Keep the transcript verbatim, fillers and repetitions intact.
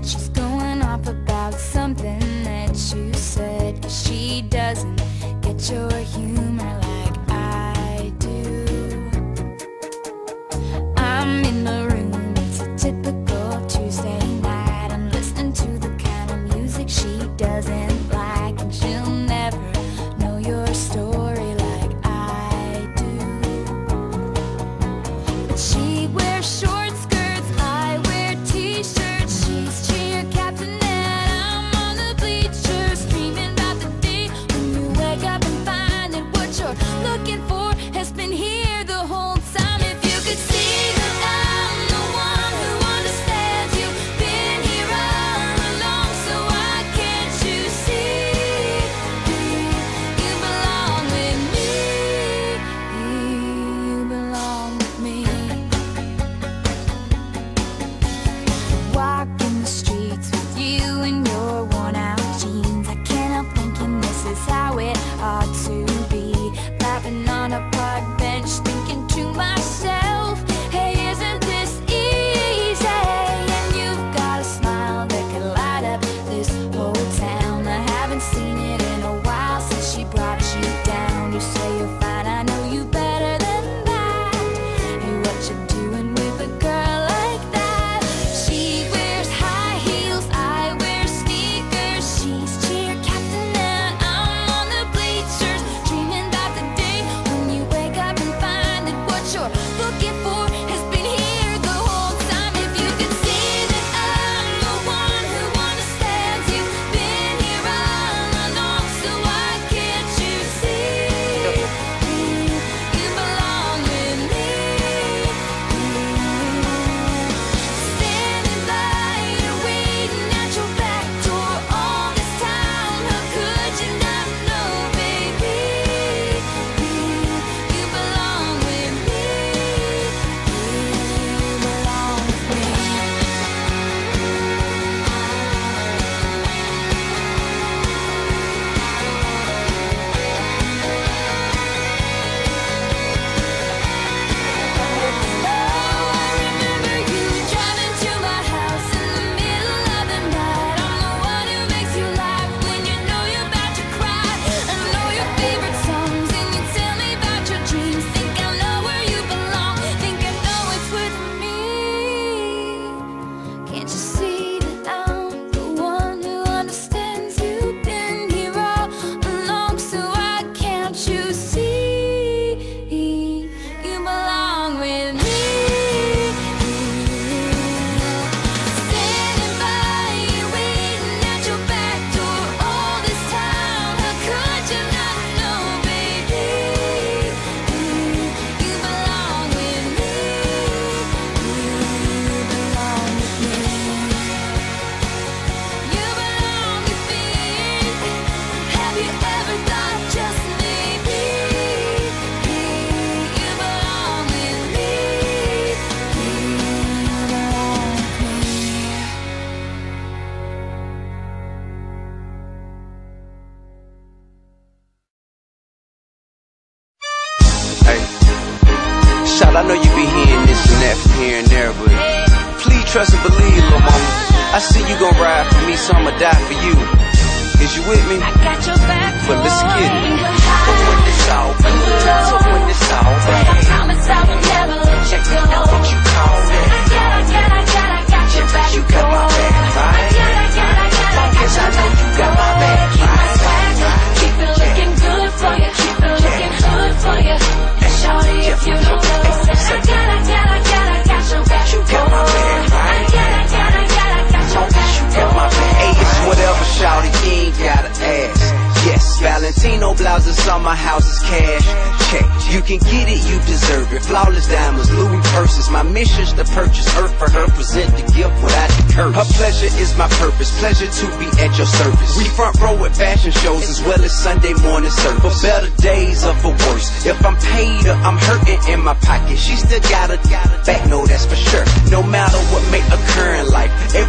she's going off about something that you said. She doesn't get your humor like I do. I'm in the room, it's a typical Tuesday night. I'm listening to the kind of music she doesn't like, and she'll never know your story like I do. But she wears short skirts, I wear t-shirts. She's cheer captain and I'm on the bleachers, dreaming about the day when you wake up and find that what you're looking for has been here the whole time. If you could see that I'm the one who understands you, been here all along, so why can't you see you belong with me? You belong with me. Walking the streets with you in your worn out jeans, I can't help thinking this is how it ought to be. Laughing on a park bench, thinking to myself, hey, isn't this easy? And you've got a smile that could light up this whole town. I haven't seen it in a while since she brought you down. You say you're fine, I know you better than that. Hey, what you doing with a girl like that? She wears high heels, I wear sneakers. She's cheer captain and I'm on the bleachers, dreaming about the day when you wake up and find that what you're looking for has been here the whole time. If you could see that I'm the one who understands you, been here all along, so why can't you see you belong with me? Standing by you, waiting at your back door all this time. How could you not know, baby? You belong with me. You belong with me. Oh, I remember you driving to my house in the middle of the night. I'm the one who makes you laugh when you know you're about to cry. I know your favorite songs and you tell me about your dreams. Think I know where you belong, think I know it's with me. Can't you see that I'm the one who understands you, been here all along, so why can't you see you belong with me? Standing by you, waiting at your back door all this time. How could you not know, baby? You belong with me. You belong with me. You belong with me. Have you ever thought just maybe you belong with me? You belong with me. Hey, shout, I know you be hearing this and that from here and there, but please trust and believe, little mama. I see you gon' ride for me, so I'ma die for you. Is you with me? I got your back. But let's get it. But when it's all good, so when it's all bad, I promise I will never let you go. that's what you call I that. got, I got, I got, I got your back. You got my back, right? I got, I got, I got, I got Yes, I your know back. you got my back, Keep my right? swag, keep it looking good for you, keep it looking good for you. Shawty, if you don't know, I got, I got, I got, I got your back. You got my back, right? I got, I got, I got, I got your back. You got my back. Hey, it's whatever, shawty, you ain't gotta ask. Yes, Valentino blouses on my house is cash. Check, you can get it, you deserve it. Flawless diamonds, Louis purses. My mission's to purchase her for her, present the gift without the curse. Her pleasure is my purpose, pleasure to be at your service. We front row at fashion shows as well as Sunday morning service. For better days or for worse, if I'm paid or I'm hurting in my pocket, she still got a back, no, that's for sure. No matter what may occur in life.